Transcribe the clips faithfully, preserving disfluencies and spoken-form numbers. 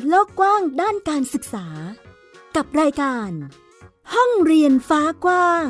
โลกกว้างด้านการศึกษากับรายการห้องเรียนฟ้ากว้าง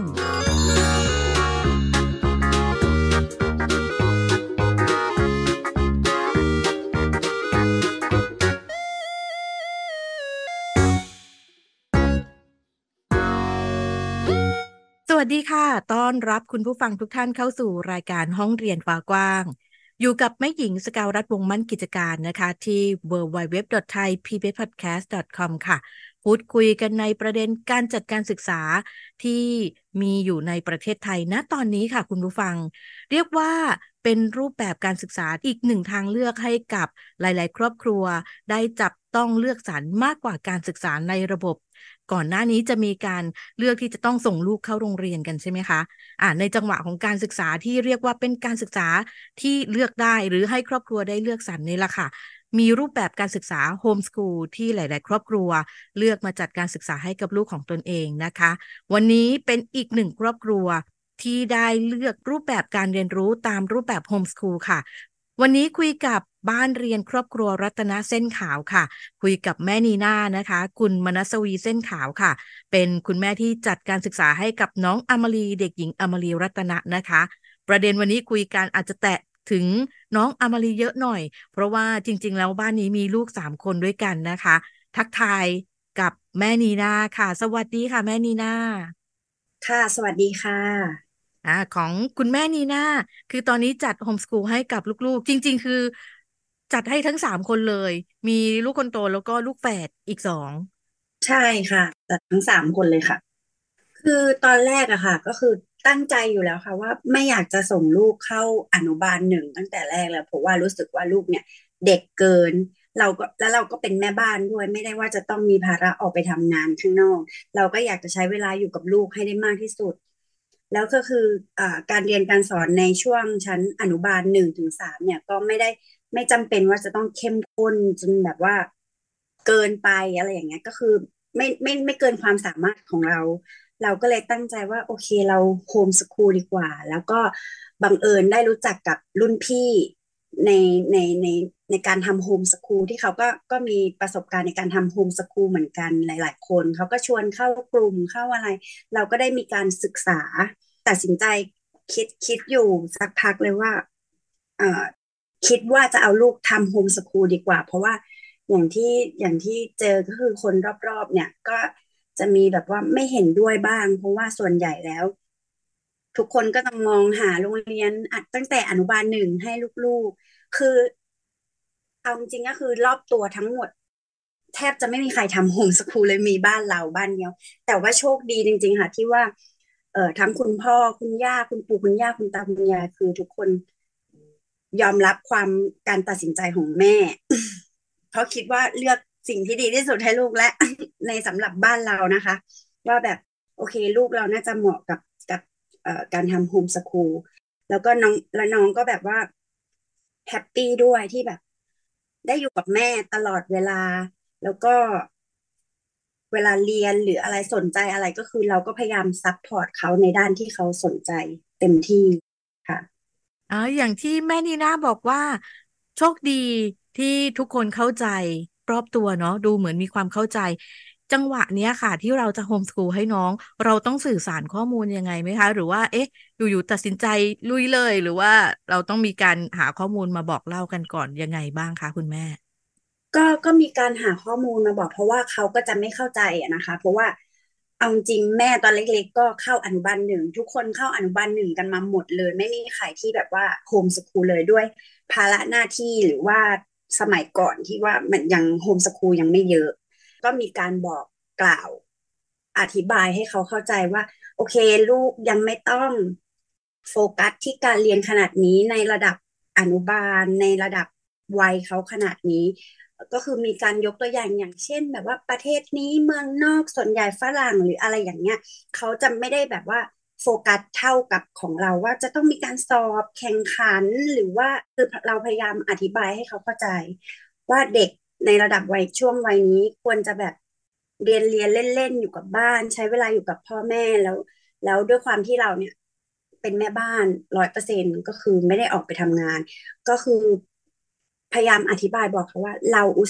สวัสดีค่ะต้อนรับคุณผู้ฟังทุกท่านเข้าสู่รายการห้องเรียนฟ้ากว้างอยู่กับแม่หญิงสกาวรัตน์วงศ์มั่นกิจการนะคะที่ ดับเบิลยู ดับเบิลยู ดับเบิลยู ดอท ไทย พี บี เอส พอดแคสต์ ดอท คอม ค่ะพูดคุยกันในประเด็นการจัดการศึกษาที่มีอยู่ในประเทศไทยณตอนนี้ค่ะคุณผู้ฟังเรียกว่าเป็นรูปแบบการศึกษาอีกหนึ่งทางเลือกให้กับหลายๆครอบครัวได้จับต้องเลือกสรรมากกว่าการศึกษาในระบบก่อนหน้านี้จะมีการเลือกที่จะต้องส่งลูกเข้าโรงเรียนกันใช่ไหมคะอ่าในจังหวะของการศึกษาที่เรียกว่าเป็นการศึกษาที่เลือกได้หรือให้ครอบครัวได้เลือกสรรนี่แหละค่ะมีรูปแบบการศึกษาโฮมสคูลที่หลายๆครอบครัวเลือกมาจัดการศึกษาให้กับลูกของตนเองนะคะวันนี้เป็นอีกหนึ่งครอบครัวที่ได้เลือกรูปแบบการเรียนรู้ตามรูปแบบโฮมสคูลค่ะวันนี้คุยกับบ้านเรียนครอบครัวรัตนเส้นขาวค่ะคุยกับแม่นีน่านะคะคุณมนัสวีเส้นขาวค่ะเป็นคุณแม่ที่จัดการศึกษาให้กับน้องอมรีเด็กหญิงอมรีรัตนะนะคะประเด็นวันนี้คุยกันอาจจะแตะถึงน้องอมรีเยอะหน่อยเพราะว่าจริงๆแล้วบ้านนี้มีลูกสามคนด้วยกันนะคะทักทายกับแม่นีน่าค่ะสวัสดีค่ะแม่นีน่าค่ะสวัสดีค่ะอ่าของคุณแม่นีน่าคือตอนนี้จัดโฮมสคูลให้กับลูกๆจริงๆคือจัดให้ทั้งสามคนเลยมีลูกคนโตแล้วก็ลูกแฝดอีกสองใช่ค่ะแต่ทั้งสามคนเลยค่ะคือตอนแรกอะค่ะก็คือตั้งใจอยู่แล้วค่ะว่าไม่อยากจะส่งลูกเข้าอนุบาลหนึ่งตั้งแต่แรกแล้วเพราะว่ารู้สึกว่าลูกเนี่ยเด็กเกินเราก็แล้วเราก็เป็นแม่บ้านด้วยไม่ได้ว่าจะต้องมีภาระออกไปทำงานข้างนอกเราก็อยากจะใช้เวลาอยู่กับลูกให้ได้มากที่สุดแล้วก็คืออ่าการเรียนการสอนในช่วงชั้นอนุบาลหนึ่งถึงสามเนี่ยก็ไม่ได้ไม่จำเป็นว่าจะต้องเข้มข้นจนแบบว่าเกินไปอะไรอย่างเงี้ยก็คือไม่ไม่ไม่เกินความสามารถของเรา เราก็เลยตั้งใจว่าโอเคเราโฮมสคูลดีกว่าแล้วก็บังเอิญได้รู้จักกับรุ่นพี่ในในในในการทำโฮมสคูลที่เขาก็ก็มีประสบการณ์ในการทำโฮมสคูลเหมือนกันหลายๆคนเขาก็ชวนเข้ากลุ่มเข้าอะไรเราก็ได้มีการศึกษาตัดสินใจคิดคิดอยู่สักพักเลยว่าเอ่อคิดว่าจะเอาลูกทำโฮมสคูลดีกว่าเพราะว่าอย่างที่อย่างที่เจอก็คือคนรอบๆเนี่ยก็ จะมีแบบว่าไม่เห็นด้วยบ้างเพราะว่าส่วนใหญ่แล้วทุกคนก็ต้องมองหาโรงเรียนอัดตั้งแต่อนุบาลหนึ่งให้ลูกๆคือเอาจริงๆก็คือรอบตัวทั้งหมดแทบจะไม่มีใครทำโฮมสคูลเลยมีบ้านเราบ้านเดียวแต่ว่าโชคดีจริงๆค่ะที่ว่าเอ่อทั้งคุณพ่อคุณย่าคุณปู่คุณย่าคุณตาคุณยายคือทุกคนยอมรับความการตัดสินใจของแม่เพราะคิดว่าเลือกสิ่งที่ดีที่สุดให้ลูกและในสำหรับบ้านเรานะคะว่าแบบโอเคลูกเราน่าจะเหมาะกับกับเอ่อการทำโฮมสคูลแล้วก็น้องและน้องก็แบบว่าแฮปปี้ด้วยที่แบบได้อยู่กับแม่ตลอดเวลาแล้วก็เวลาเรียนหรืออะไรสนใจอะไรก็คือเราก็พยายามซัพพอร์ตเขาในด้านที่เขาสนใจเต็มที่ค่ะอ่าอย่างที่แม่นีน่าบอกว่าโชคดีที่ทุกคนเข้าใจรอบตัวเนาะดูเหมือนมีความเข้าใจจังหวะเนี้ยค่ะที่เราจะโฮมสคูลให้น้องเราต้องสื่อสารข้อมูลยังไงไหมคะหรือว่าเอ๊ะอยู่ๆตัดสินใจลุยเลยหรือว่าเราต้องมีการหาข้อมูลมาบอกเล่ากันก่อนยังไงบ้างคะคุณแม่ก็ก็มีการหาข้อมูลมาบอกเพราะว่าเขาก็จะไม่เข้าใจอะนะคะเพราะว่าเอาจริงแม่ตอนเล็กๆก็เข้าอนุบาลหนึ่งทุกคนเข้าอนุบาลหนึ่งกันมาหมดเลยไม่มีใครที่แบบว่าโฮมสคูลเลยด้วยภาระหน้าที่หรือว่าสมัยก่อนที่ว่ามันยังโฮมสคูลยังไม่เยอะก็มีการบอกกล่าวอธิบายให้เขาเข้าใจว่าโอเคลูกยังไม่ต้องโฟกัสที่การเรียนขนาดนี้ในระดับอนุบาลในระดับวัยเขาขนาดนี้ ก็คือมีการยกตัวอย่างอย่างเช่นแบบว่าประเทศนี้เมืองนอกส่วนใหญ่ฝรั่งหรืออะไรอย่างเงี้ยเขาจะไม่ได้แบบว่าโฟกัสเท่ากับของเราว่าจะต้องมีการสอบแข่งขันหรือว่าคือเราพยายามอธิบายให้เขาเข้าใจว่าเด็กในระดับวัยช่วงวัยนี้ควรจะแบบเรียนเรียนเล่นๆอยู่กับบ้านใช้เวลาอยู่กับพ่อแม่แล้วแล้วด้วยความที่เราเนี่ยเป็นแม่บ้านร้อยเปอร์เซ็นต์ก็คือไม่ได้ออกไปทำงาน ก็คือพยายามอธิบายบอกเขาว่าเราอุตส่าห์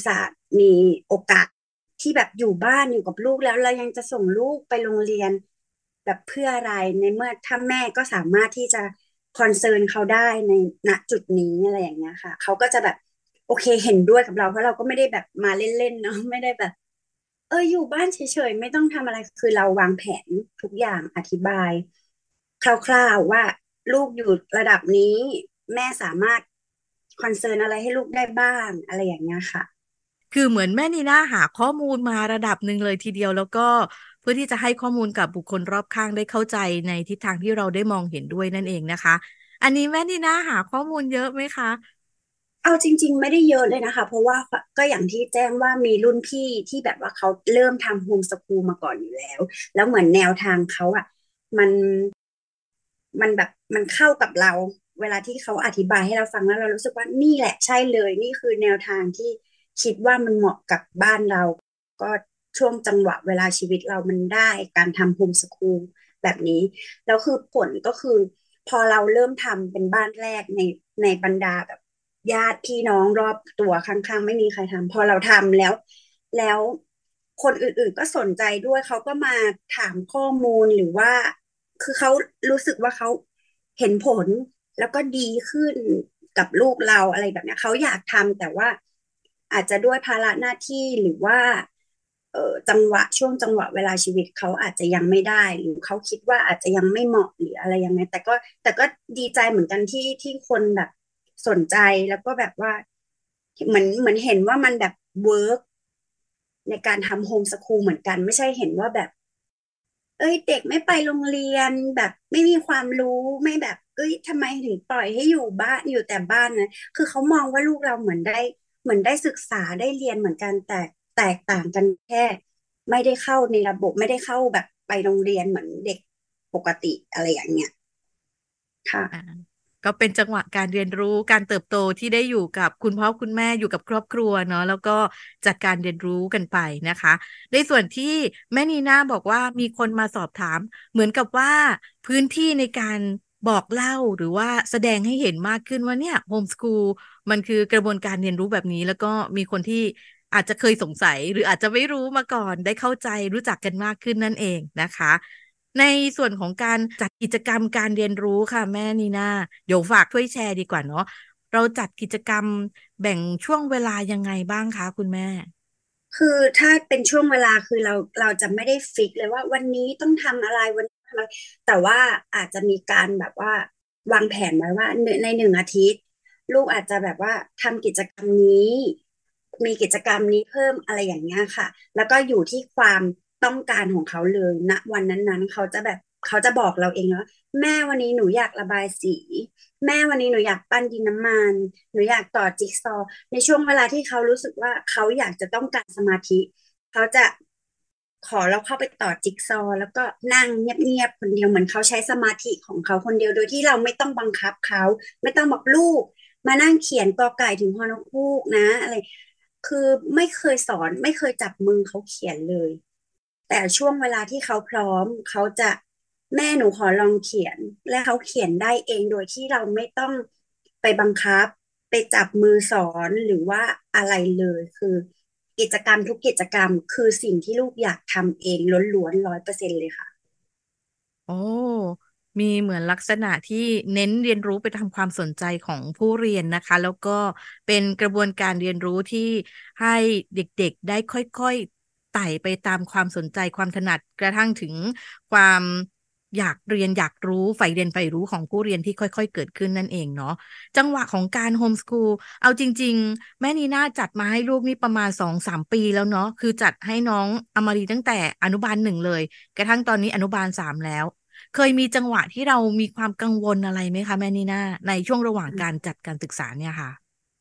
มีโอกาสที่แบบอยู่บ้านอยู่กับลูกแล้วเรายังจะส่งลูกไปโรงเรียนแบบเพื่ออะไรในเมื่อถ้าแม่ก็สามารถที่จะคอนเซิร์นเขาได้ในณจุดนี้อะไรอย่างเงี้ยค่ะเขาก็จะแบบโอเคเห็นด้วยกับเราเพราะเราก็ไม่ได้แบบมาเล่นๆเนาะไม่ได้แบบเอออยู่บ้านเฉยๆไม่ต้องทำอะไรคือเราวางแผนทุกอย่างอธิบายคร่าวๆว่าลูกอยู่ระดับนี้แม่สามารถคอนเซิร์นอะไรให้ลูกได้บ้างอะไรอย่างเงี้ยค่ะคือเหมือนแม่นีน่าหาข้อมูลมาระดับหนึ่งเลยทีเดียวแล้วก็เพื่อที่จะให้ข้อมูลกับบุคคลรอบข้างได้เข้าใจในทิศทางที่เราได้มองเห็นด้วยนั่นเองนะคะอันนี้แม่นีน่าหาข้อมูลเยอะไหมคะเอาจริงๆไม่ได้เยอะเลยนะคะเพราะว่าก็อย่างที่แจ้งว่ามีรุ่นพี่ที่แบบว่าเขาเริ่มทำโฮมสคูลมาก่อนอยู่แล้วแล้วเหมือนแนวทางเขาอ่ะมันมันแบบมันเข้ากับเราเวลาที่เขาอธิบายให้เราฟังแล้วเรารู้สึกว่านี่แหละใช่เลยนี่คือแนวทางที่คิดว่ามันเหมาะกับบ้านเราก็ช่วงจังหวะเวลาชีวิตเรามันได้การทำโฮมสคูลแบบนี้แล้วคือผลก็คือพอเราเริ่มทำเป็นบ้านแรกในในบรรดาแบบ ญาติพี่น้องรอบตัวข้างๆไม่มีใครทำพอเราทำแล้วแล้วคนอื่นๆก็สนใจด้วยเขาก็มาถามข้อมูลหรือว่าคือเขารู้สึกว่าเขาเห็นผลแล้วก็ดีขึ้นกับลูกเราอะไรแบบเนี้ยเขาอยากทำแต่ว่าอาจจะด้วยภาระหน้าที่หรือว่าเอ่อจังหวะช่วงจังหวะเวลาชีวิตเขาอาจจะยังไม่ได้หรือเขาคิดว่าอาจจะยังไม่เหมาะหรืออะไรยังไงแต่ก็แต่ก็ดีใจเหมือนกันที่ที่คนแบบ สนใจแล้วก็แบบว่าเหมือนเหมือนเห็นว่ามันแบบเวิร์กในการทำโฮมสคูลเหมือนกันไม่ใช่เห็นว่าแบบเอ้ยเด็กไม่ไปโรงเรียนแบบไม่มีความรู้ไม่แบบเอ้ยทำไมถึงปล่อยให้อยู่บ้านอยู่แต่บ้านนะคือเขามองว่าลูกเราเหมือนได้เหมือนได้ศึกษาได้เรียนเหมือนกันแต่แตกต่างกันแค่ไม่ได้เข้าในระบบไม่ได้เข้าแบบไปโรงเรียนเหมือนเด็กปกติอะไรอย่างเงี้ยค่ะอ่าก็เป็นจังหวะการเรียนรู้การเติบโตที่ได้อยู่กับคุณพ่อคุณแม่อยู่กับครอบครัวเนาะแล้วก็จัดการเรียนรู้กันไปนะคะในส่วนที่แม่นีน่าบอกว่ามีคนมาสอบถามเหมือนกับว่าพื้นที่ในการบอกเล่าหรือว่าแสดงให้เห็นมากขึ้นว่าเนี่ยโฮมสคูลมันคือกระบวนการเรียนรู้แบบนี้แล้วก็มีคนที่อาจจะเคยสงสัยหรืออาจจะไม่รู้มาก่อนได้เข้าใจรู้จักกันมากขึ้นนั่นเองนะคะ ในส่วนของการจัดกิจกรรมการเรียนรู้ค่ะแม่นีน่าเดี๋ยวฝากช่วยแชร์ดีกว่าเนาะเราจัดกิจกรรมแบ่งช่วงเวลายังไงบ้างคะคุณแม่คือถ้าเป็นช่วงเวลาคือเราเราจะไม่ได้ฟิกเลยว่าวันนี้ต้องทำอะไรวันนี้ทำอะไรแต่ว่าอาจจะมีการแบบว่าวางแผนไว้ว่าในในหนึ่งอาทิตย์ลูกอาจจะแบบว่าทำกิจกรรมนี้มีกิจกรรมนี้เพิ่มอะไรอย่างเงี้ยค่ะแล้วก็อยู่ที่ความต้องการของเขาเลยณวันนั้นๆเขาจะแบบเขาจะบอกเราเองว่าแม่วันนี้หนูอยากระบายสีแม่วันนี้หนูอยากปั้นดินน้ำมันหนูอยากต่อจิ๊กซอว์ ในช่วงเวลาที่เขารู้สึกว่าเขาอยากจะต้องการสมาธิเขาจะขอเราเข้าไปต่อจิ๊กซอว์แล้วก็นั่งเงียบๆคนเดียวเหมือนเขาใช้สมาธิของเขาคนเดียวโดยที่เราไม่ต้องบังคับเขาไม่ต้องบอกลูกมานั่งเขียนกอไก่ถึงฮอนกฮูกนะอะไรคือไม่เคยสอนไม่เคยจับมือเขาเขียนเลยแต่ช่วงเวลาที่เขาพร้อมเขาจะแม่หนูขอลองเขียนและเขาเขียนได้เองโดยที่เราไม่ต้องไปบังคับ ไปจับมือสอนหรือว่าอะไรเลยคือกิจกรรมทุกกิจกรรมคือสิ่งที่ลูกอยากทำเองล้วนๆร้อยเปอร์เซ็นต์เลยค่ะโอ้มีเหมือนลักษณะที่เน้นเรียนรู้ไปตามความสนใจของผู้เรียนนะคะแล้วก็เป็นกระบวนการเรียนรู้ที่ให้เด็กๆได้ค่อยๆไต่ไปตามความสนใจความถนัดกระทั่งถึงความอยากเรียนอยากรู้ใฝ่เรียนใฝ่รู้ของผู้เรียนที่ค่อยๆเกิดขึ้นนั่นเองเนาะ จังหวะของการโฮมส o ูลเอาจริงๆแม่นีน่าจัดมาให้ลูกนี่ประมาณสองสามปีแล้วเนาะคือจัดให้น้องอมรีตั้งแต่อนุบาลหนึ่งเลยกระทั่งตอนนี้อนุบาลสามแล้วเคยมีจังหวะที่เรามีความกังวลอะไรไหมคะแม่นีน่าในช่วงระหว่างการจัดการศึกษาเนี่ยค่ะ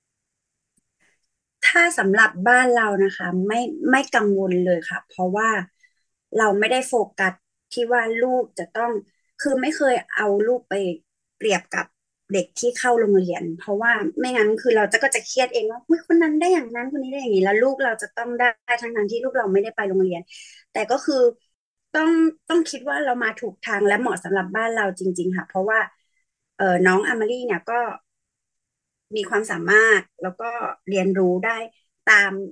ถ้าสำหรับบ้านเรานะคะไม่ไม่กังวลเลยค่ะเพราะว่าเราไม่ได้โฟกัสที่ว่าลูกจะต้องคือไม่เคยเอาลูกไปเปรียบกับเด็กที่เข้าโรงเรียนเพราะว่าไม่งั้นคือเราจะก็จะเครียดเองว่าอุ๊ยคนนั้นได้อย่างนั้นคนนี้ได้อย่างนี้แล้วลูกเราจะต้องได้ทั้งนั้นที่ลูกเราไม่ได้ไปโรงเรียนแต่ก็คือ ต้องต้องคิดว่าเรามาถูกทางและเหมาะสำหรับบ้านเราจริงๆค่ะเพราะว่าเออน้องอามารีเนี่ยก็มีความสามารถแล้วก็เรียนรู้ได้ตาม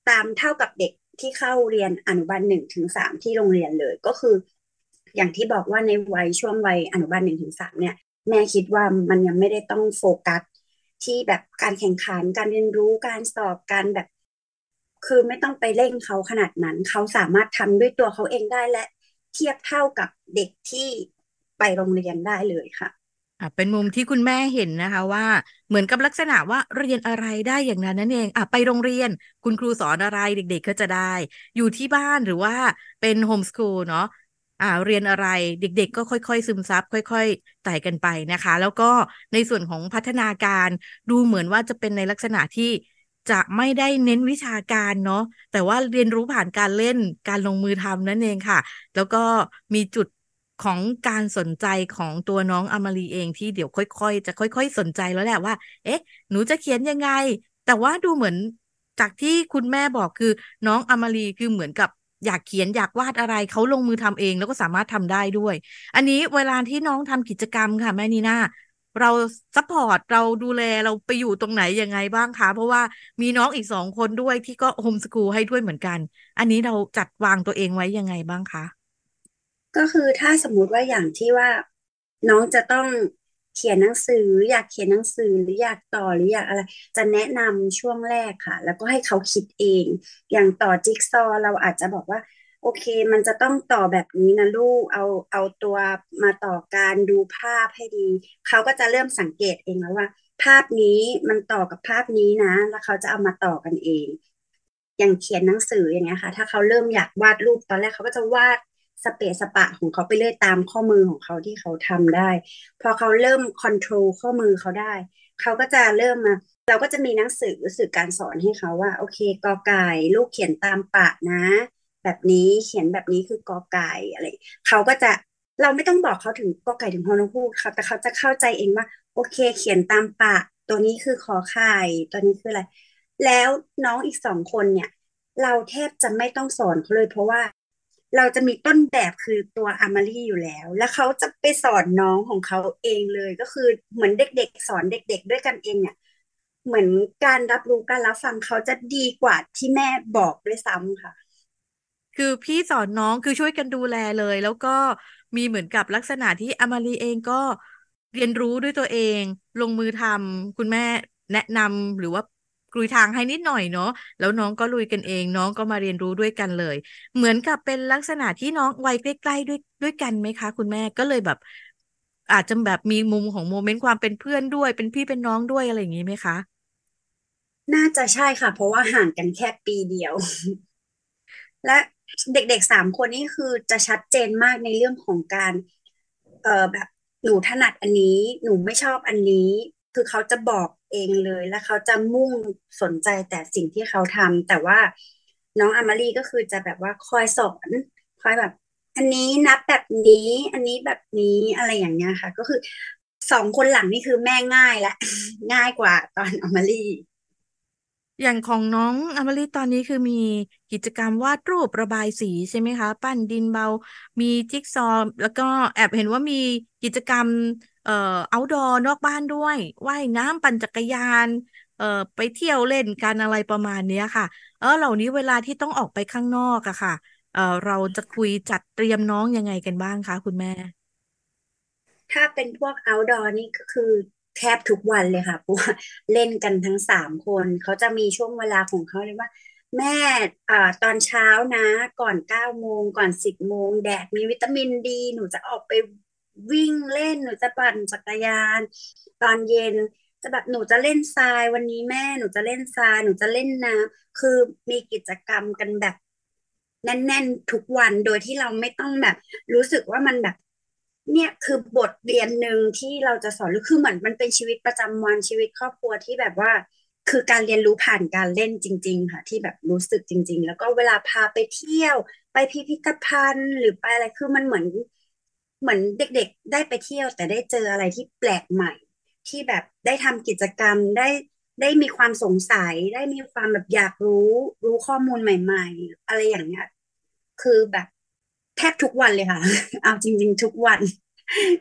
ตามเท่ากับเด็กที่เข้าเรียนอนุบาลหนึ่งถึงสามที่โรงเรียนเลยก็คืออย่างที่บอกว่าในวัยช่วงวัยอนุบาลหนึ่งถึงสามเนี่ยแม่คิดว่ามันยังไม่ได้ต้องโฟกัสที่แบบการแข่งขันการเรียนรู้การสอบการแบบคือไม่ต้องไปเร่งเขาขนาดนั้นเขาสามารถทำด้วยตัวเขาเองได้และเทียบเท่ากับเด็กที่ไปโรงเรียนได้เลยค่ะอ่ะเป็นมุมที่คุณแม่เห็นนะคะว่าเหมือนกับลักษณะว่าเรียนอะไรได้อย่างนั้นนั่นเองอ่ะไปโรงเรียนคุณครูสอนอะไรเด็กๆก็จะได้อยู่ที่บ้านหรือว่าเป็นโฮมสคูลเนาะอ่าเรียนอะไรเด็กๆก็ค่อยๆซึมซับค่อยๆไต่กันไปนะคะแล้วก็ในส่วนของพัฒนาการดูเหมือนว่าจะเป็นในลักษณะที่จะไม่ได้เน้นวิชาการเนาะแต่ว่าเรียนรู้ผ่านการเล่นการลงมือทำนั่นเองค่ะแล้วก็มีจุดของการสนใจของตัวน้องอมรีเองที่เดี๋ยวค่อยๆจะค่อยๆสนใจแล้วแหละว่าเอ๊ะหนูจะเขียนยังไงแต่ว่าดูเหมือนจากที่คุณแม่บอกคือน้องอมรีคือเหมือนกับอยากเขียนอยากวาดอะไรเขาลงมือทำเองแล้วก็สามารถทำได้ด้วยอันนี้เวลาที่น้องทำกิจกรรมค่ะแม่นีน่าเราซัพพอร์ตเราดูแลเราไปอยู่ตรงไหนยังไงบ้างคะเพราะว่ามีน้องอีกสองคนด้วยที่ก็โฮมสคูลให้ด้วยเหมือนกันอันนี้เราจัดวางตัวเองไว้ยังไงบ้างคะก็คือถ้าสมมุติว่าอย่างที่ว่าน้องจะต้องเขียนหนังสืออยากเขียนหนังสือหรืออยากต่อหรืออยากอะไรจะแนะนำช่วงแรกค่ะแล้วก็ให้เขาคิดเองอย่างต่อจิ๊กซอว์เราอาจจะบอกว่าโอเคมันจะต้องต่อแบบนี้นะลูกเอาเอาตัวมาต่อการดูภาพให้ดีเขาก็จะเริ่มสังเกตเองแล้วว่าภาพนี้มันต่อกับภาพนี้นะแล้วเขาจะเอามาต่อกันเองอย่างเขียนหนังสืออย่างเงี้ยค่ะถ้าเขาเริ่มอยากวาดรูปตอนแรกเขาก็จะวาด สเปะสปะของเขาไปเรื่อยตามข้อมือของเขาที่เขาทำได้พอเขาเริ่มคอนโทรลข้อมือเขาได้เขาก็จะเริ่มมาเราก็จะมีหนังสือสื่อการสอนให้เขาว่าโอเคกอไก่ลูกเขียนตามปะนะแบบนี้เขียนแบบนี้คือกอไก่อะไรเขาก็จะเราไม่ต้องบอกเขาถึงกอไก่ถึงฮอนกฮูกเขาแต่เขาจะเข้าใจเองว่าโอเคเขียนตามปะตัวนี้คือขอไข่ตัวนี้คืออะไรแล้วน้องอีกสองคนเนี่ยเราแทบจะไม่ต้องสอนเขาเลยเพราะว่า เราจะมีต้นแบบคือตัวอามารีอยู่แล้ว แล้วเขาจะไปสอนน้องของเขาเองเลยก็คือเหมือนเด็กๆสอนเด็กๆด้วยกันเองเนี่ยเหมือนการรับรู้การรับฟังเขาจะดีกว่าที่แม่บอกด้วยซ้ำค่ะคือพี่สอนน้องคือช่วยกันดูแลเลยแล้วก็มีเหมือนกับลักษณะที่อามารีเองก็เรียนรู้ด้วยตัวเองลงมือทำคุณแม่แนะนำหรือว่ากลุยทางให้นิดหน่อยเนาะแล้วน้องก็ลุยกันเองน้องก็มาเรียนรู้ด้วยกันเลยเหมือนกับเป็นลักษณะที่น้องวัยใกล้ๆด้วยด้วยกันไหมคะคุณแม่ก็เลยแบบอาจจะแบบมีมุมของโมเมนต์ความเป็นเพื่อนด้วยเป็นพี่เป็นน้องด้วยอะไรอย่างนี้ไหมคะน่าจะใช่ค่ะเพราะว่าห่างกันแค่ปีเดียว และเด็กๆสามคนนี้คือจะชัดเจนมากในเรื่องของการเอ่อแบบหนูถนัดอันนี้หนูไม่ชอบอันนี้คือเขาจะบอกเองเลยและเขาจะมุ่งสนใจแต่สิ่งที่เขาทำแต่ว่าน้องอามารีก็คือจะแบบว่าคอยสอนคอยแบบอันนี้นับแบบนี้อันนี้แบบนี้อะไรอย่างเงี้ยค่ะก็คือสองคนหลังนี่คือแม่ง่ายและง่ายกว่าตอนอามารีอย่างของน้องอมฤตตอนนี้คือมีกิจกรรมวาดรูประบายสีใช่ไหมคะปั้นดินเบามีจิ๊กซอว์แล้วก็แอบเห็นว่ามีกิจกรรมเอ่อ outdoor นอกบ้านด้วยว่ายน้ำปั่นจักรยานเอ่อไปเที่ยวเล่นกันอะไรประมาณเนี้ยค่ะเออเหล่านี้เวลาที่ต้องออกไปข้างนอกอะค่ะเออเราจะคุยจัดเตรียมน้องยังไงกันบ้างคะคุณแม่ถ้าเป็นพวก outdoor นี่ก็คือแทบทุกวันเลยค่ะเพราะว่าเล่นกันทั้งสามคนเขาจะมีช่วงเวลาของเขาเลยว่าแม่อ่าตอนเช้านะก่อนเก้าโมงก่อนสิบโมงแดดมีวิตามินดีหนูจะออกไปวิ่งเล่นหนูจะปั่นจักรยานตอนเย็นจะแบบหนูจะเล่นทรายวันนี้แม่หนูจะเล่นทรายหนูจะเล่นน้ำคือมีกิจกรรมกันแบบแน่นๆทุกวันโดยที่เราไม่ต้องแบบรู้สึกว่ามันแบบ เนี่ยคือบทเรียนหนึ่งที่เราจะสอนหรือคือเหมือนมันเป็นชีวิตประจำวันชีวิตครอบครัวที่แบบว่าคือการเรียนรู้ผ่านการเล่นจริงๆค่ะที่แบบรู้สึกจริงๆแล้วก็เวลาพาไปเที่ยวไปพิพิธภัณฑ์หรือไปอะไรคือมันเหมือนเหมือนเด็กๆได้ไปเที่ยวแต่ได้เจออะไรที่แปลกใหม่ที่แบบได้ทำกิจกรรมได้ได้มีความสงสัยได้มีความแบบอยากรู้รู้ข้อมูลใหม่ๆอะไรอย่างเงี้ยคือแบบแทบทุกวันเลยค่ะเอาจริงๆทุกวัน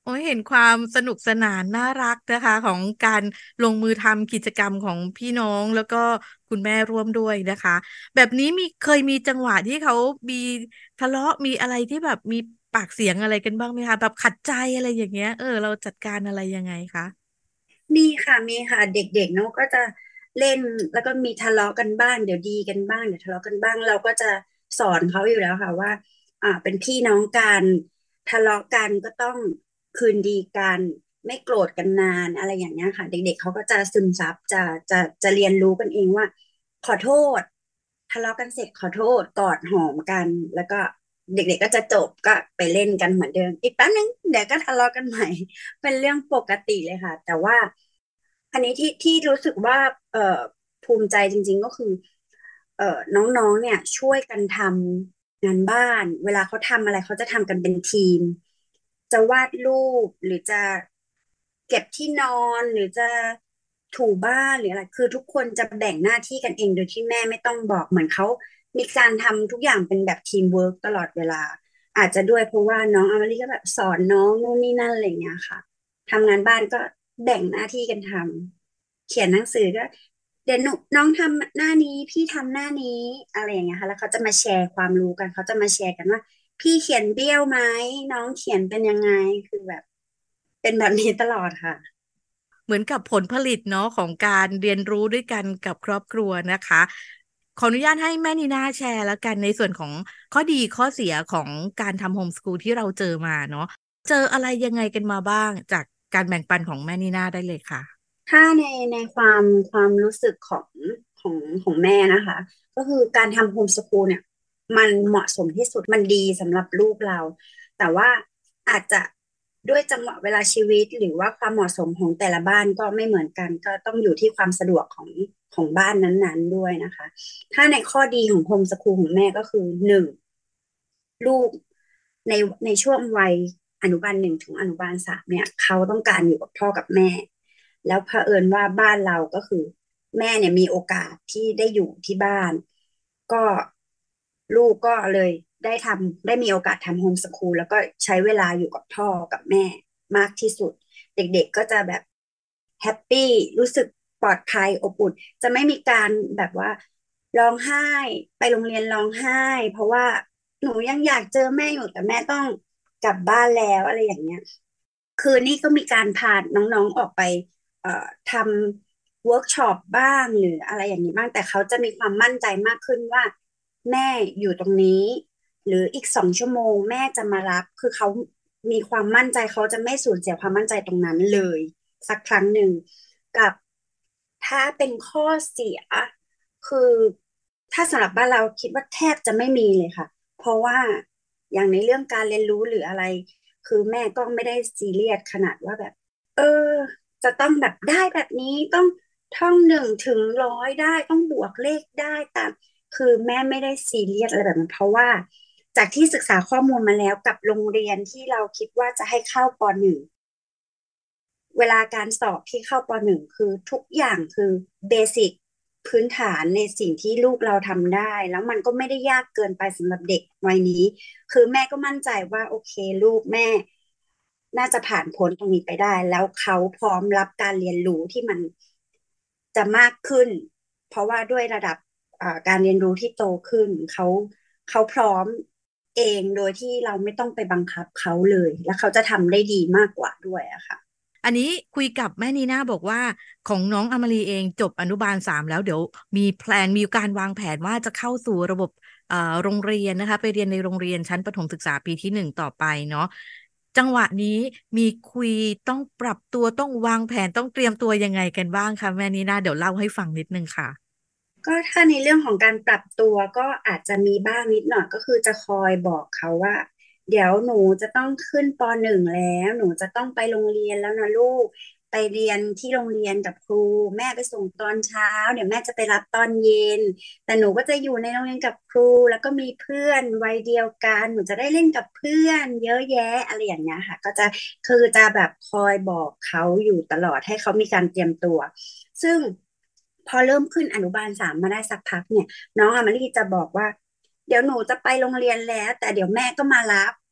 โอ้ยเห็นความสนุกสนานน่ารักนะคะของการลงมือทำกิจกรรมของพี่น้องแล้วก็คุณแม่ร่วมด้วยนะคะแบบนี้มีเคยมีจังหวะที่เขามีทะเลาะมีอะไรที่แบบมีปากเสียงอะไรกันบ้างไหมคะแบบขัดใจอะไรอย่างเงี้ยเออเราจัดการอะไรยังไงคะมีค่ะมีค่ะเด็กๆเนาะก็จะเล่นแล้วก็มีทะเลาะกันบ้างเดี๋ยวดีกันบ้างเดี๋ยวทะเลาะกันบ้างเราก็จะสอนเขาอยู่แล้วค่ะว่าอ่าเป็นพี่น้องกันทะเลาะกันก็ต้องคืนดีกันไม่โกรธกันนานอะไรอย่างเงี้ยค่ะเด็กๆเขาก็จะซึมซับจะจะจะเรียนรู้กันเองว่าขอโทษทะเลาะกันเสร็จขอโทษกอดหอมกันแล้วก็เด็กๆก็จะจบก็ไปเล่นกันเหมือนเดิมอีกแป๊บนึงเดี๋ยวก็ทะเลาะกันใหม่ เป็นเรื่องปกติเลยค่ะแต่ว่าอันนี้ที่ที่รู้สึกว่าเอ่อภูมิใจจริงๆก็คือเอ่อน้องๆเนี่ยช่วยกันทำงานบ้านเวลาเขาทำอะไรเขาจะทำกันเป็นทีมจะวาดรูปหรือจะเก็บที่นอนหรือจะถูบ้านหรืออะไรคือทุกคนจะแบ่งหน้าที่กันเองโดยที่แม่ไม่ต้องบอกเหมือนเขามีการทำทุกอย่างเป็นแบบทีมเวิร์กตลอดเวลา อาจจะด้วยเพราะว่าน้องอมริก็แบบสอนน้องนู่นนี่นั่นอะไรอย่างเงี้ยค่ะทำงานบ้านก็แบ่งหน้าที่กันทำเขียนหนังสือก็เดี๋ยวหนูน้องทำหน้านี้พี่ทำหน้านี้อะไรอย่างเงี้ยค่ะแล้วเขาจะมาแชร์ความรู้กันเขาจะมาแชร์กันว่าพี่เขียนเบี้ยวไหมน้องเขียนเป็นยังไงคือแบบเป็นแบบนี้ตลอดค่ะเหมือนกับผลผลิตเนาะของการเรียนรู้ด้วยกันกับครอบครัวนะคะขออนุญาตให้แม่นีน่าแชร์แล้วกันในส่วนของข้อดีข้อเสียของการทำโฮมสกูลที่เราเจอมาเนาะเจออะไรยังไงกันมาบ้างจากการแบ่งปันของแม่นีน่าได้เลยค่ะถ้าในในความความรู้สึกของของของแม่นะคะก็คือการทำโฮมสคูลเนี่ยมันเหมาะสมที่สุดมันดีสำหรับลูกเราแต่ว่าอาจจะด้วยจังหวะเวลาชีวิตหรือว่าความเหมาะสมของแต่ละบ้านก็ไม่เหมือนกันก็ต้องอยู่ที่ความสะดวกของของบ้านนั้นๆด้วยนะคะถ้าในข้อดีของโฮมสคูลของแม่ก็คือหนึ่งลูกในในช่วงวัยอนุบาลหนึ่งถึงอนุบาลสามเนี่ยเขาต้องการอยู่กับพ่อกับแม่ แล้วเผอิญว่าบ้านเราก็คือแม่เนี่ยมีโอกาสที่ได้อยู่ที่บ้านก็ลูกก็เลยได้ทำได้มีโอกาสทำโฮมสคูลแล้วก็ใช้เวลาอยู่กับพ่อกับแม่มากที่สุดเด็กๆก็จะแบบแฮปปี้รู้สึกปลอดภัยอบอุ่นจะไม่มีการแบบว่าร้องไห้ไปโรงเรียนร้องไห้เพราะว่าหนูยังอยากเจอแม่อยู่แต่แม่ต้องกลับบ้านแล้วอะไรอย่างเงี้ยคือนี่ก็มีการพาน้องๆออกไป เอ่อทำเวิร์กช็อปบ้างหรืออะไรอย่างนี้บ้างแต่เขาจะมีความมั่นใจมากขึ้นว่าแม่อยู่ตรงนี้หรืออีกสองชั่วโมงแม่จะมารับคือเขามีความมั่นใจเขาจะไม่สูญเสียความมั่นใจตรงนั้นเลยสักครั้งหนึ่งกับถ้าเป็นข้อเสียคือถ้าสำหรับบ้านเราคิดว่าแทบจะไม่มีเลยค่ะเพราะว่าอย่างในเรื่องการเรียนรู้หรืออะไรคือแม่ก็ไม่ได้ซีเรียสขนาดว่าแบบเออ จะต้องแบบได้แบบนี้ต้องท่องหนึ่งถึงร้อยได้ต้องบวกเลขได้ตามคือแม่ไม่ได้ซีเรียสอะไรแบบนั้นเพราะว่าจากที่ศึกษาข้อมูลมาแล้วกับโรงเรียนที่เราคิดว่าจะให้เข้าปหนึ่งเวลาการสอบที่เข้าปหนึ่งคือทุกอย่างคือเบสิกพื้นฐานในสิ่งที่ลูกเราทำได้แล้วมันก็ไม่ได้ยากเกินไปสำหรับเด็กวัยนี้คือแม่ก็มั่นใจว่าโอเคลูกแม่ น่าจะผ่านพ้นตรงนี้ไปได้แล้วเขาพร้อมรับการเรียนรู้ที่มันจะมากขึ้นเพราะว่าด้วยระดับอ่าการเรียนรู้ที่โตขึ้นเขาเขาพร้อมเองโดยที่เราไม่ต้องไปบังคับเขาเลยแล้วเขาจะทำได้ดีมากกว่าด้วยอะค่ะอันนี้คุยกับแม่นีน่าบอกว่าของน้องอมรีเองจบอนุบาลสามแล้วเดี๋ยวมีแพลนมีการวางแผนว่าจะเข้าสู่ระบบเอ่อโรงเรียนนะคะไปเรียนในโรงเรียนชั้นประถมศึกษาปีที่หนึ่งต่อไปเนาะจังหวะนี้มีคุยต้องปรับตัวต้องวางแผนต้องเตรียมตัวยังไงกันบ้างคะแม่นีน่าเดี๋ยวเล่าให้ฟังนิดนึงค่ะก็ถ้าในเรื่องของการปรับตัวก็อาจจะมีบ้างนิดหน่อยก็คือจะคอยบอกเขาว่าเดี๋ยวหนูจะต้องขึ้นปหนึ่งแล้วหนูจะต้องไปโรงเรียนแล้วนะลูกไปเรียนที่โรงเรียนกับครูแม่ไปส่งตอนเช้าเดี๋ยวแม่จะไปรับตอนเย็นแต่หนูก็จะอยู่ในโรงเรียนกับครูแล้วก็มีเพื่อนวัยเดียวกันหนูจะได้เล่นกับเพื่อนเยอะแยะอะไรอย่างเงี้ยค่ะก็จะคือจะแบบคอยบอกเขาอยู่ตลอดให้เขามีการเตรียมตัว ซึ่งพอเริ่มขึ้นอนุบาลสามมาได้สักพักเนี่ยน้องอมรี่จะบอกว่าเดี๋ยวหนูจะไปโรงเรียนแล้วแต่เดี๋ยวแม่ก็มารับ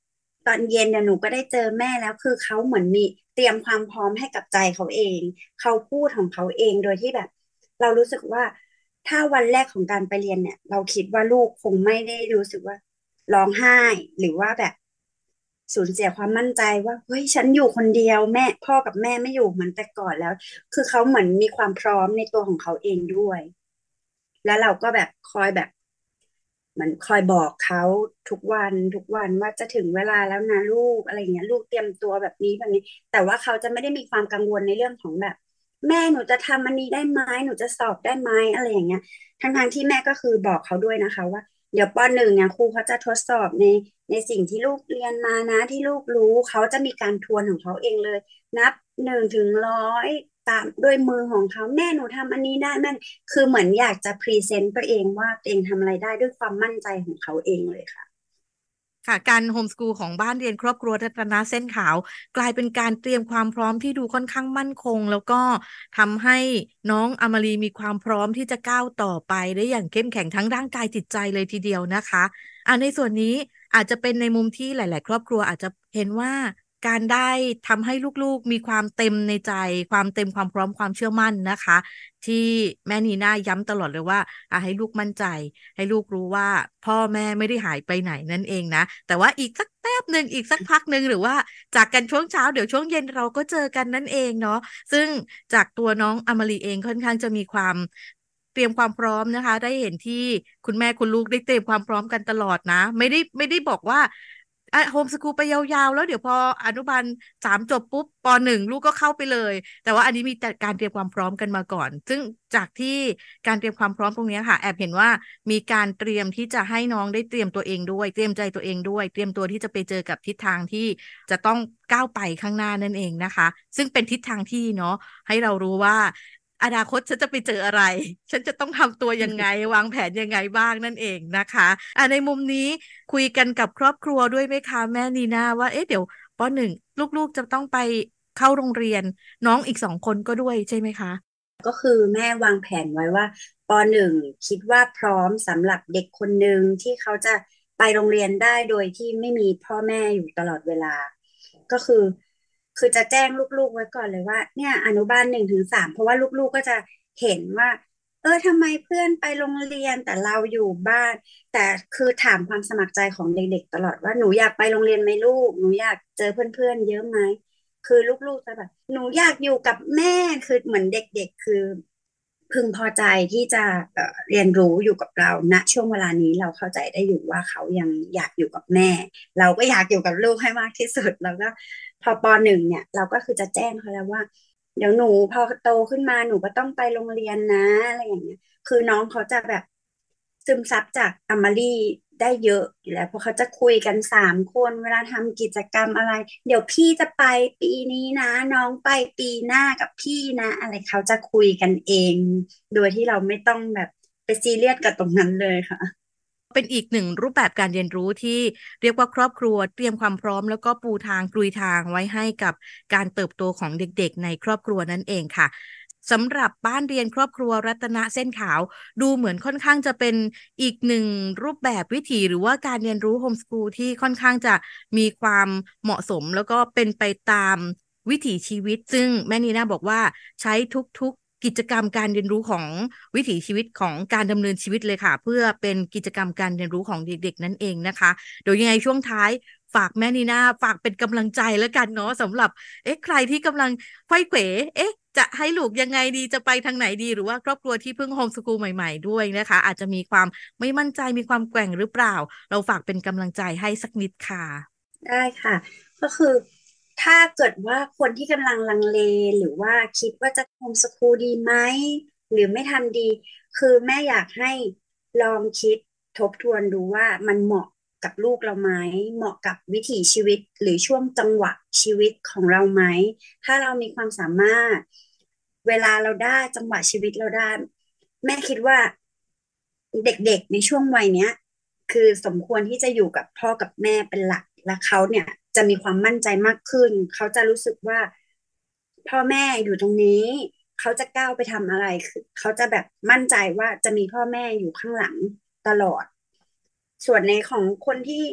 ตอนเย็นเนี่ยหนูก็ได้เจอแม่แล้วคือเขาเหมือนมีเตรียมความพร้อมให้กับใจเขาเองเขาพูดของเขาเองโดยที่แบบเรารู้สึกว่าถ้าวันแรกของการไปเรียนเนี่ยเราคิดว่าลูกคงไม่ได้รู้สึกว่าร้องไห้หรือว่าแบบสูญเสียความมั่นใจว่าเฮ้ยฉันอยู่คนเดียวแม่พ่อกับแม่ไม่อยู่เหมือนแต่ก่อนแล้วคือเขาเหมือนมีความพร้อมในตัวของเขาเองด้วยแล้วเราก็แบบคอยแบบ เหมันคอยบอกเขาทุกวันทุกวันว่าจะถึงเวลาแล้วนะลูกอะไรอย่างเงี้ยลูกเตรียมตัวแบบนี้แบบนี้แต่ว่าเขาจะไม่ได้มีความกังวลในเรื่องของแบบแม่หนูจะทำอันนี้ได้ไหมหนูจะสอบได้ไหมอะไรอย่างเงี้ยทั้งทางที่แม่ก็คือบอกเขาด้วยนะคะว่าเดี๋ยวปหนึ่งเนี่ยครูเขาจะทดสอบในในสิ่งที่ลูกเรียนมานะที่ลูกรู้เขาจะมีการทวนของเขาเองเลยนับหนึ่งถึงร้อยตามด้วยมือของเขาแม่หนูทำอันนี้ได้แม่ คือเหมือนอยากจะพรีเซนต์ตัวเองว่าตัวเองทำอะไรได้ด้วยความมั่นใจของเขาเองเลยค่ะค่ะการโฮมสกูลของบ้านเรียนครอบครัวรัตนะเส้นขาวกลายเป็นการเตรียมความพร้อมที่ดูค่อนข้างมั่นคงแล้วก็ทำให้น้องอมรีมีความพร้อมที่จะก้าวต่อไปได้อย่างเข้มแข็งทั้งร่างกายจิตใจเลยทีเดียวนะคะอ่าในส่วนนี้อาจจะเป็นในมุมที่หลายๆครอบครัวอาจจะเห็นว่าการได้ทำให้ลูกๆมีความเต็มในใจความเต็มความพร้อมความเชื่อมั่นนะคะที่แม่นีน่าย้ำตลอดเลยว่าอ่าให้ลูกมั่นใจให้ลูกรู้ว่าพ่อแม่ไม่ได้หายไปไหนนั่นเองนะแต่ว่าอีกสักแป๊บหนึ่งอีกสักพักหนึ่งหรือว่าจากกันช่วงเช้าเดี๋ยวช่วงเย็นเราก็เจอกันนั่นเองเนาะซึ่งจากตัวน้องอมรีเองค่อนข้างจะมีความเตรียมความพร้อมนะคะได้เห็นที่คุณแม่คุณลูกได้เตรียมความพร้อมกันตลอดนะไม่ได้ไม่ได้บอกว่าอ่ะโฮมสกูลไปยาวๆแล้วเดี๋ยวพออนุบาลสามจบปุ๊บปหนึ่งลูกก็เข้าไปเลยแต่ว่าอันนี้มีแต่การเตรียมความพร้อมกันมาก่อนซึ่งจากที่การเตรียมความพร้อมตรงนี้ค่ะแอบเห็นว่ามีการเตรียมที่จะให้น้องได้เตรียมตัวเองด้วยเตรียมใจตัวเองด้วยเตรียมตัวที่จะไปเจอกับทิศทางที่จะต้องก้าวไปข้างหน้านั่นเองนะคะซึ่งเป็นทิศทางที่เนาะให้เรารู้ว่าอนาคตฉันจะไปเจออะไรฉันจะต้องทำตัวยังไงวางแผนยังไงบ้างนั่นเองนะคะอ่ะในมุมนี้คุยกันกับครอบครัวด้วยไหมคะแม่นีน่าว่าเอ๊ะเดี๋ยวปหนึ่งลูกๆจะต้องไปเข้าโรงเรียนน้องอีกสองคนก็ด้วยใช่ไหมคะก็คือแม่วางแผนไว้ว่าปหนึ่งคิดว่าพร้อมสำหรับเด็กคนหนึ่งที่เขาจะไปโรงเรียนได้โดยที่ไม่มีพ่อแม่อยู่ตลอดเวลาก็คือคือจะแจ้งลูกๆไว้ก่อนเลยว่าเนี่ยอนุบาลหนึ่งถึงสามเพราะว่าลูกๆก็จะเห็นว่าเออทำไมเพื่อนไปโรงเรียนแต่เราอยู่บ้านแต่คือถามความสมัครใจของเด็กๆตลอดว่าหนูอยากไปโรงเรียนไหมลูกหนูอยากเจอเพื่อนๆเยอะไหม คือลูกๆจะแบบหนูอยากอยู่กับแม่คือเหมือนเด็กๆคือพึงพอใจที่จะเอ่อเรียนรู้อยู่กับเราณช่วงเวลานี้เราเข้าใจได้อยู่ว่าเขายังอยากอยู่กับแม่เราก็อยากอยู่กับลูกให้มากที่สุดแล้วก็พอปหนึ่งเนี่ยเราก็คือจะแจ้งเขาแล้วว่าเดี๋ยวหนูพอโตขึ้นมาหนูก็ต้องไปโรงเรียนนะอะไรอย่างเงี้ยคือน้องเขาจะแบบซึมซับจากอมารีได้เยอะอยู่แล้วเพราะเขาจะคุยกันสามคนเวลาทำกิจกรรมอะไร เดี๋ยวพี่จะไปปีนี้นะน้องไปปีหน้ากับพี่นะอะไรเขาจะคุยกันเองโดยที่เราไม่ต้องแบบไปซีเรียสกับตรงนั้นเลยค่ะเป็นอีกหนึ่งรูปแบบการเรียนรู้ที่เรียกว่าครอบครัวเตรียมความพร้อมแล้วก็ปูทางกลุยทางไว้ให้กับการเติบโตของเด็กๆในครอบครัวนั่นเองค่ะสำหรับบ้านเรียนครอบครัวรัตนะเส้นขาวดูเหมือนค่อนข้างจะเป็นอีกหนึ่งรูปแบบวิถีหรือว่าการเรียนรู้โฮมสกูลที่ค่อนข้างจะมีความเหมาะสมแล้วก็เป็นไปตามวิถีชีวิตซึ่งแม่นีน่าบอกว่าใช้ทุกๆกิจกรรมการเรียนรู้ของวิถีชีวิตของการดำเนินชีวิตเลยค่ะเพื่อเป็นกิจกรรมการเรียนรู้ของเด็กๆนั่นเองนะคะเดี๋ยวยังไงช่วงท้ายฝากแม่นีน่าฝากเป็นกำลังใจแล้วกันเนาะสำหรับเอ๊ะใครที่กำลังไขว้เขวเอ๊ะจะให้ลูกยังไงดีจะไปทางไหนดีหรือว่าครอบครัวที่เพิ่งโฮมสกูลใหม่ๆด้วยนะคะอาจจะมีความไม่มั่นใจมีความแกว่งหรือเปล่าเราฝากเป็นกำลังใจให้สักนิดค่ะได้ค่ะก็คือถ้าเกิดว่าคนที่กำลังลังเลหรือว่าคิดว่าจะโฮมสคูลดีไหมหรือไม่ทำดีคือแม่อยากให้ลองคิดทบทวนดูว่ามันเหมาะกับลูกเราไหมเหมาะกับวิถีชีวิตหรือช่วงจังหวะชีวิตของเราไหมถ้าเรามีความสามารถเวลาเราได้จังหวะชีวิตเราได้แม่คิดว่าเด็กๆในช่วงวัยเนี้ยคือสมควรที่จะอยู่กับพ่อกับแม่เป็นหลักและเขาเนี่ยจะมีความมั่นใจมากขึ้นเขาจะรู้สึกว่าพ่อแม่อยู่ตรงนี้เขาจะก้าวไปทำอะไรคือเขาจะแบบมั่นใจว่าจะมีพ่อแม่อยู่ข้างหลังตลอดส่วนในของคนที่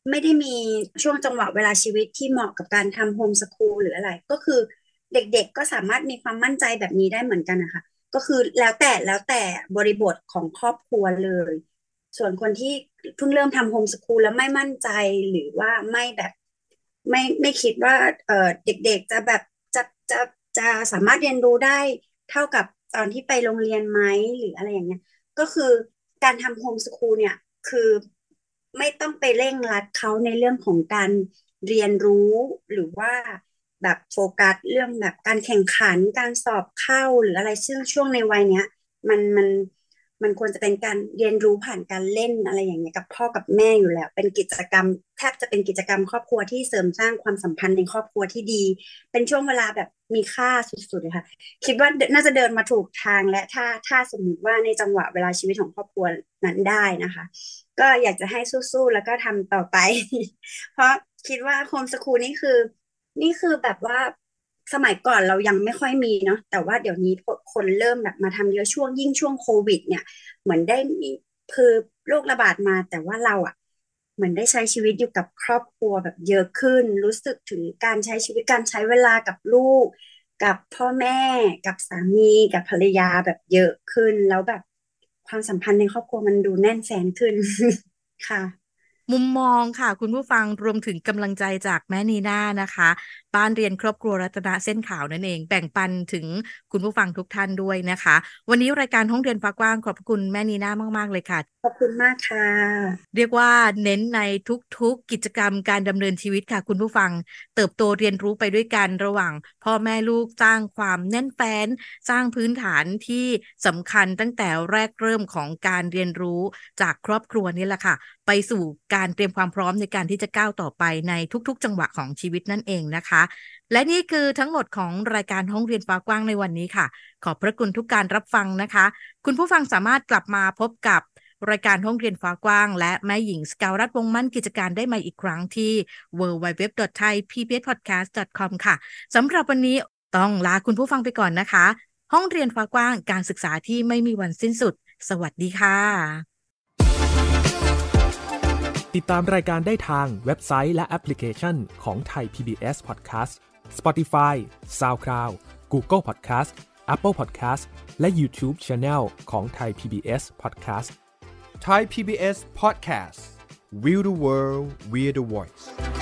ไม่ได้มีช่วงจังหวะเวลาชีวิตที่เหมาะกับการทำโฮมสคูลหรืออะไรก็คือเด็กๆก็สามารถมีความมั่นใจแบบนี้ได้เหมือนกันนะคะก็คือแล้วแต่แล้วแต่บริบทของครอบครัวเลยส่วนคนที่เพิ่งเริ่มทำโฮมสคูลแล้วไม่มั่นใจหรือว่าไม่แบบไม่ไม่คิดว่าเออเด็กๆจะแบบจะจะจะสามารถเรียนรู้ได้เท่ากับตอนที่ไปโรงเรียนไหมหรืออะไรอย่างเงี้ยก็คือการทำโฮมสคูลเนี่ยคือไม่ต้องไปเร่งรัดเขาในเรื่องของการเรียนรู้หรือว่าแบบโฟกัสเรื่องแบบการแข่งขันการสอบเข้าหรืออะไรซึ่งช่วงในวัยเนี้ยมันมันมันควรจะเป็นการเรียนรู้ผ่านการเล่นอะไรอย่างเงี้ยกับพ่อกับแม่อยู่แล้วเป็นกิจกรรมแทบจะเป็นกิจกรรมครอบครัวที่เสริมสร้างความสัมพันธ์ในครอบครัวที่ดีเป็นช่วงเวลาแบบมีค่าสุดๆเลยค่ะคิดว่าน่าจะเดินมาถูกทางและถ้าถ้าสมมติว่าในจังหวะเวลาชีวิตของครอบครัวนั้นได้นะคะก็อยากจะให้สู้ๆแล้วก็ทำต่อไป เพราะคิดว่าโฮมสคูลนี่คือนี่คือแบบว่าสมัยก่อนเรายังไม่ค่อยมีเนาะแต่ว่าเดี๋ยวนี้คนเริ่มแบบมาทำเยอะช่วงยิ่งช่วงโควิดเนี่ยเหมือนได้มีคือโรคระบาดมาแต่ว่าเราอะเหมือนได้ใช้ชีวิตอยู่กับครอบครัวแบบเยอะขึ้นรู้สึกถึงการใช้ชีวิตการใช้เวลากับลูกกับพ่อแม่กับสามีกับภรรยาแบบเยอะขึ้นแล้วแบบความสัมพันธ์ในครอบครัวมันดูแน่นแฟนขึ้น ค่ะมุมมองค่ะคุณผู้ฟังรวมถึงกำลังใจจากแม่นีน่านะคะบ้านเรียนครอบครัวรัตนเส้นขาวนั่นเองแบ่งปันถึงคุณผู้ฟังทุกท่านด้วยนะคะวันนี้รายการห้องเรียนฟ้ากว้างขอบคุณแม่นีน่ามากๆเลยค่ะขอบคุณมากค่ะเรียกว่าเน้นในทุกๆกิจกรรมการดำเนินชีวิตค่ะคุณผู้ฟังเติบโตเรียนรู้ไปด้วยกันระหว่างพ่อแม่ลูกสร้างความแน่นแฟ้นสร้างพื้นฐานที่สำคัญตั้งแต่แรกเริ่มของการเรียนรู้จากครอบครัวนี่แหละค่ะไปสู่การเตรียมความพร้อมในการที่จะก้าวต่อไปในทุกๆจังหวะของชีวิตนั่นเองนะคะและนี่คือทั้งหมดของรายการห้องเรียนฟ้ากว้างในวันนี้ค่ะขอบพระคุณทุกการรับฟังนะคะคุณผู้ฟังสามารถกลับมาพบกับรายการห้องเรียนฟ้ากว้างและแม่หญิงสกาวรัฐวงศ์มั่นกิจการได้ใหม่อีกครั้งที่ ดับเบิลยู ดับเบิลยู ดับเบิลยู ดอท ไทย พี บี เอส พอดแคสต์ ดอท คอม ค่ะสำหรับวันนี้ต้องลาคุณผู้ฟังไปก่อนนะคะห้องเรียนฟ้ากว้างการศึกษาที่ไม่มีวันสิ้นสุดสวัสดีค่ะติดตามรายการได้ทางเว็บไซต์และแอปพลิเคชันของ Thai พี บี เอส Podcast Spotify SoundCloud Google Podcast Apple Podcast และ YouTube Channel ของ Thai พี บี เอส Podcast Thai พี บี เอส Podcast We the World We the Voice